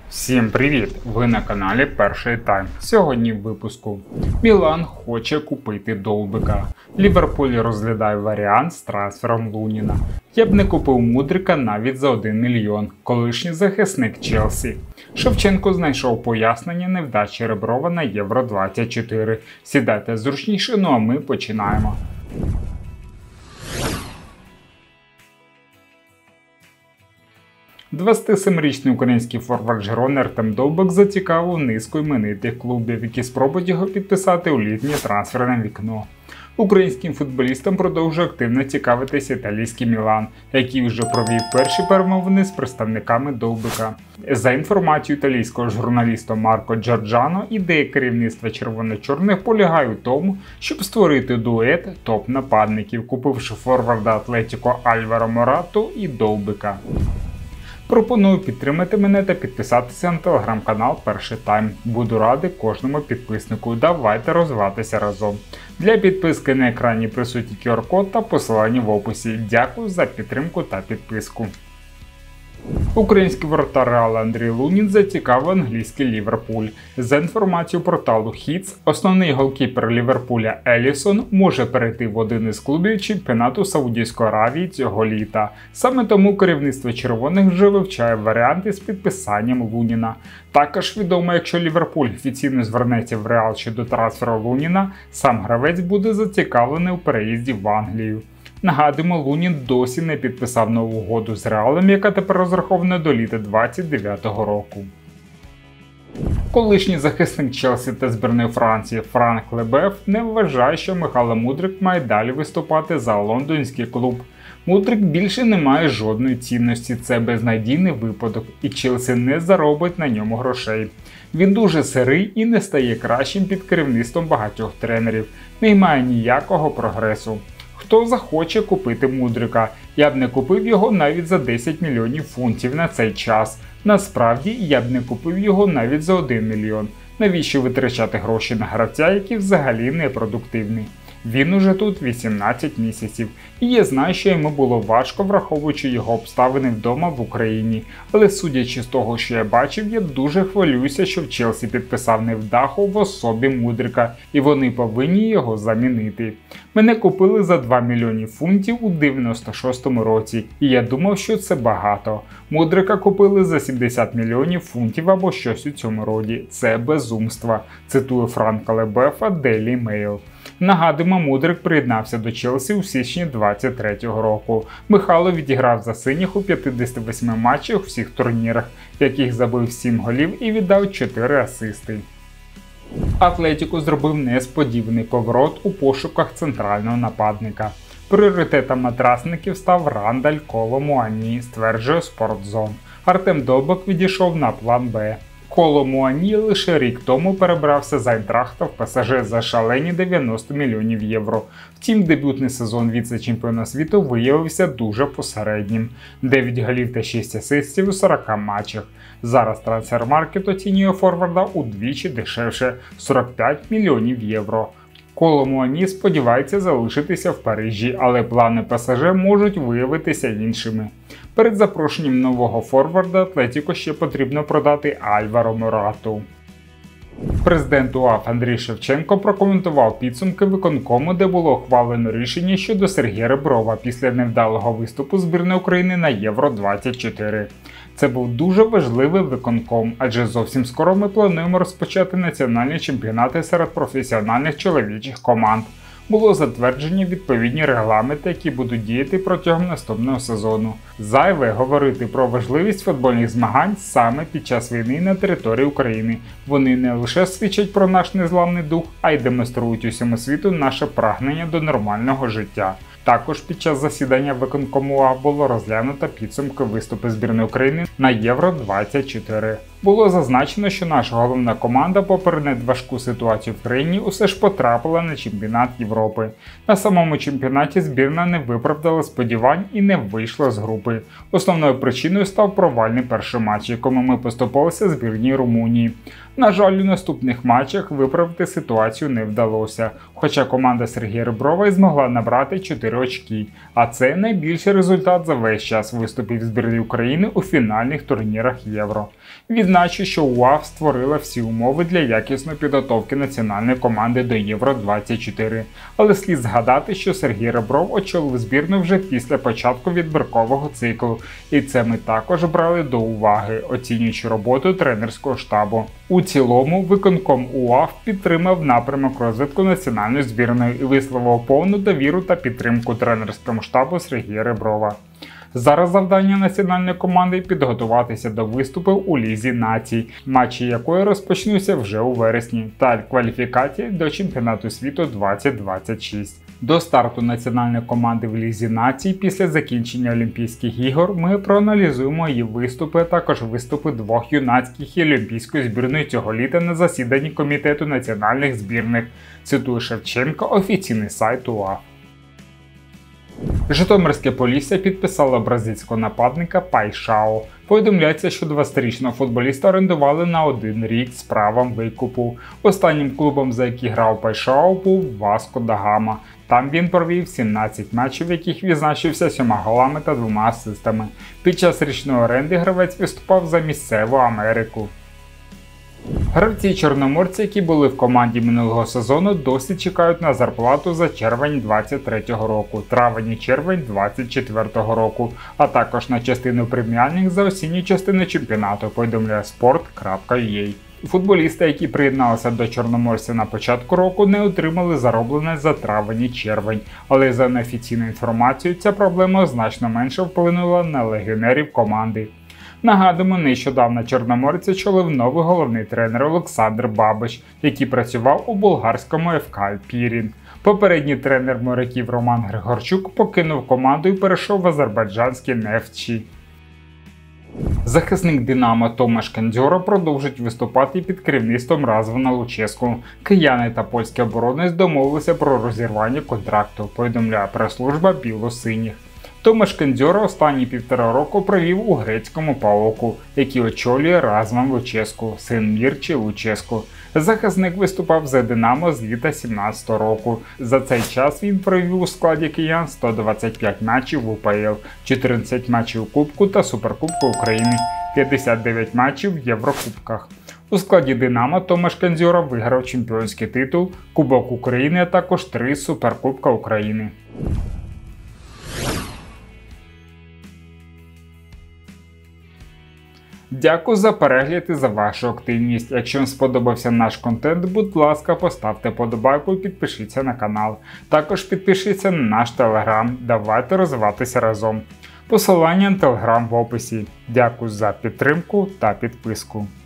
Всім привіт! Ви на каналі Перший Тайм. Сьогодні в випуску. Мілан хоче купити Довбика. Ліверпуль розглядає варіант з трансфером Луніна. Я б не купив Мудрика навіть за 1 мільйон. Колишній захисник Челсі. Шевченко знайшов пояснення невдачі Реброва на Євро-24. Сідайте зручніше, ну а ми починаємо. 27-річний український форвард Жирони Артем Довбик зацікавив низку іменитих клубів, які спробують його підписати у літнє трансферне вікно. Українським футболістам продовжує активно цікавитися італійський Мілан, який вже провів перші перемовини з представниками Довбика. За інформацією італійського журналіста Марко Джорджано, ідея керівництва червоно-чорних полягає у тому, щоб створити дует топ-нападників, купивши форварда Атлетіко Альваро Морату і Довбика. Пропоную підтримати мене та підписатися на телеграм-канал Перший Тайм. Буду радий кожному підписнику. Давайте розвиватися разом. Для підписки на екрані присутній QR-код та посилання в описі. Дякую за підтримку та підписку. Український воротар Реала Андрій Лунін зацікавив англійський Ліверпуль. За інформацією порталу Hits, основний голкіпер Ліверпуля Елісон може перейти в один із клубів чемпіонату Саудівської Аравії цього літа. Саме тому керівництво червоних вже вивчає варіанти з підписанням Луніна. Також відомо, якщо Ліверпуль офіційно звернеться в Реал щодо трансферу Луніна, сам гравець буде зацікавлений у переїзді в Англію. Нагадуємо, Лунін досі не підписав нову угоду з Реалом, яка тепер розрахована до літа 2029 року. Колишній захисник Челсі та збірної Франції Франк Лебеф не вважає, що Михайло Мудрик має далі виступати за лондонський клуб. Мудрик більше не має жодної цінності, це безнадійний випадок, і Челсі не заробить на ньому грошей. Він дуже сирий і не стає кращим під керівництвом багатьох тренерів, не має ніякого прогресу. Хто захоче купити Мудрика? Я б не купив його навіть за 10 мільйонів фунтів на цей час. Насправді, я б не купив його навіть за 1 мільйон. Навіщо витрачати гроші на гравця, який взагалі не продуктивний? Він уже тут 18 місяців, і я знаю, що йому було важко, враховуючи його обставини вдома в Україні. Але судячи з того, що я бачив, я дуже хвилююся, що в Челсі підписав невдаху в особі Мудрика, і вони повинні його замінити. Мене купили за 2 мільйони фунтів у 96-му році, і я думав, що це багато. Мудрика купили за 70 мільйонів фунтів або щось у цьому роді. Це безумство, цитує Франка Лебефа Daily Mail. Нагадуємо, Мудрик приєднався до Челсі у січні 2023 року. Михайло відіграв за синіх у 58 матчах у всіх турнірах, в яких забив 7 голів і віддав 4 асисти. Атлетіко зробив несподіваний поворот у пошуках центрального нападника. Пріоритетом матрасників став Рандаль Коло Муані, стверджує Спортзон. Артем Довбик відійшов на план Б. Коло Муані лише рік тому перебрався з Айнтрахта в ПСЖ за шалені 90 мільйонів євро. Втім, дебютний сезон віце-чемпіона світу виявився дуже посереднім. 9 голів та 6 асистів у 40 матчах. Зараз Трансфермаркет оцінює форварда удвічі дешевше – 45 мільйонів євро. Коло Муані сподівається залишитися в Парижі, але плани ПСЖ можуть виявитися іншими. Перед запрошенням нового форварда Атлетіко ще потрібно продати Альваро Морату. Президент УАФ Андрій Шевченко прокоментував підсумки виконкому, де було ухвалено рішення щодо Сергія Реброва після невдалого виступу збірної України на Євро-24. Це був дуже важливий виконком, адже зовсім скоро ми плануємо розпочати національні чемпіонати серед професіональних чоловічих команд. Було затверджені відповідні регламенти, які будуть діяти протягом наступного сезону. Зайве говорити про важливість футбольних змагань саме під час війни на території України. Вони не лише свідчать про наш незламний дух, а й демонструють усьому світу наше прагнення до нормального життя. Також під час засідання виконкому УАФ було розглянуто підсумки виступу збірної України на Євро-24. Було зазначено, що наша головна команда, попри надважку ситуацію в країні, усе ж потрапила на чемпіонат Європи. На самому чемпіонаті збірна не виправдала сподівань і не вийшла з групи. Основною причиною став провальний перший матч, якому ми поступалися збірній Румунії. На жаль, у наступних матчах виправити ситуацію не вдалося, хоча команда Сергія Реброва і змогла набрати 4 4 очки, а це найбільший результат за весь час виступів збірної України у фінальних турнірах Євро. Відзначу, що УАФ створила всі умови для якісної підготовки національної команди до Євро-24, але слід згадати, що Сергій Ребров очолив збірну вже після початку відбіркового циклу, і це ми також брали до уваги, оцінюючи роботу тренерського штабу. У цілому, виконком УАФ підтримав напрямок розвитку національної збірної і висловив повну довіру та підтримку тренерському штабу Сергія Реброва. Зараз завдання національної команди – підготуватися до виступів у Лізі націй, матчі якої розпочнуться вже у вересні, та кваліфікації до Чемпіонату світу 2026. До старту національної команди в Лізі націй після закінчення Олімпійських ігор ми проаналізуємо її виступи, а також виступи двох юнацьких і олімпійської збірної цього літа на засіданні Комітету національних збірних, цитує Шевченко, офіційний сайт УАФ. Житомирське Полісся підписало бразильського нападника Пайшао. Повідомляється, що 20-річного футболіста орендували на 1 рік з правом викупу. Останнім клубом, за який грав Пайшао, був Васко да Гама. Там він провів 17 матчів, в яких відзначився 7 голами та 2 асистами. Під час річної оренди гравець виступав за місцеву Америку. Гравці-чорноморці, які були в команді минулого сезону, досі чекають на зарплату за червень 2023 року, травень і червень 2024 року, а також на частину преміальних за осінню частину чемпіонату, повідомляє sport.ua. Футболісти, які приєдналися до Чорноморця на початку року, не отримали зароблене за травень і червень, але за неофіційною інформацією ця проблема значно менше вплинула на легіонерів команди. Нагадуємо, нещодавно Чорноморця очолив новий головний тренер Олександр Бабич, який працював у болгарському ФК Пірін. Попередній тренер моряків Роман Григорчук покинув команду і перейшов в азербайджанський Нефтчі. Захисник «Динамо» Томаш Кандзьора продовжить виступати під керівництвом Радзвана Луческу. Кияни та польський оборонець домовилися про розірвання контракту, повідомляє прес-служба біло-синіх. Томаш Кандзьора останні 1,5 року провів у грецькому ПАОКу, який очолює Радзван Луческу, син Мірчі Луческу. Захисник виступав за «Динамо» з літа 2017 року. За цей час він провів у складі киян 125 матчів в УПЛ, 14 матчів у Кубку та Суперкубку України, 59 матчів в Єврокубках. У складі «Динамо» Томаш Кандзьора виграв чемпіонський титул, Кубок України, а також 3 Суперкубка України. Дякую за перегляд і за вашу активність. Якщо вам сподобався наш контент, будь ласка, поставте подобайку і підпишіться на канал. Також підпишіться на наш телеграм. Давайте розвиватися разом. Посилання на телеграм в описі. Дякую за підтримку та підписку.